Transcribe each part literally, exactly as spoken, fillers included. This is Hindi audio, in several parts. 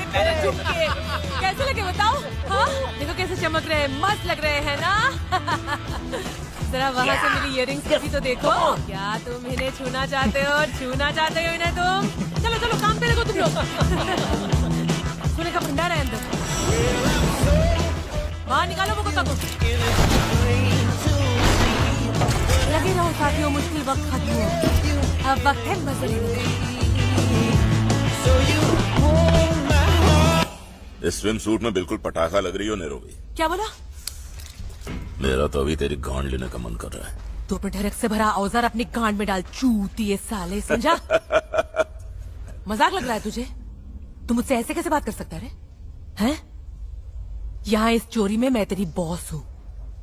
मेरे झुमके कैसे लगे बताओ? हाँ देखो कैसे चमक रहे हैं, मस्त लग रहे हैं ना? जरा वहाँ से मेरी इयररिंग्स भी तो देखो। क्या तुम इन्हें छूना चाहते हो? छूना चाहते हो इन्हें तुम? चलो चलो काम पे लगो तुम लोग। सोने का भंडार है अंदर, बाहर निकालो वो कुत्ता को। लगे रहो साथियों, मुश्किल वक्त खत्म हो, अब वक्त है मजे लेने का। इस स्विम सूट में बिल्कुल पटाखा लग रही हो नैरोबी। क्या बोला? मेरा तो अभी तेरी गांड लेने का मन कर रहा है। तो अपने ढरक से भरा औजार अपनी गांड में डाल, चूतिए साले, समझा? मजाक लग रहा है तुझे? तू मुझसे ऐसे कैसे बात कर सकता है? हैं? यहाँ इस चोरी में मैं तेरी बॉस हूँ।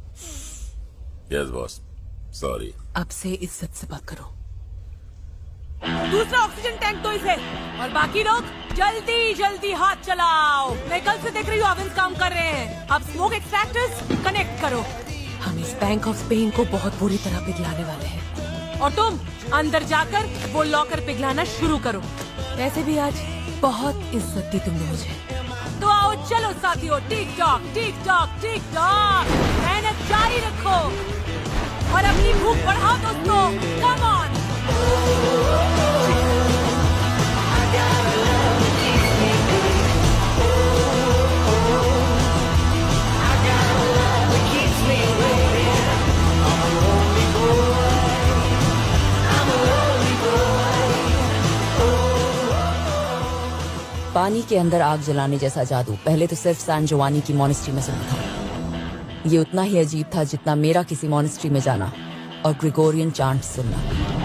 Yes boss, sorry. अब से इज्जत से बात करो। दूसरा ऑक्सीजन टैंक तो इसे, और बाकी लोग जल्दी जल्दी हाथ चलाओ। मैं कल से देख रही हूँ ओवेंस काम कर रहे हैं। अब स्मोक एक्सट्रैक्टर्स कनेक्ट करो। हम इस बैंक ऑफ स्पेन को बहुत बुरी तरह पिघलाने वाले हैं, और तुम अंदर जाकर वो लॉकर पिघलाना शुरू करो। वैसे भी आज बहुत इज्जत दी तुमने मुझे, तो आओ चलो साथियों, tick tock tick tock tick tock, मेहनत जारी रखो और अपनी भूख बढ़ाओ दोस्तों। Come on. पानी के अंदर आग जलाने जैसा जादू पहले तो सिर्फ सैन जोवानी की मॉनेस्ट्री में सुना था। ये उतना ही अजीब था जितना मेरा किसी मॉनेस्ट्री में जाना और ग्रेगोरियन चांट सुनना।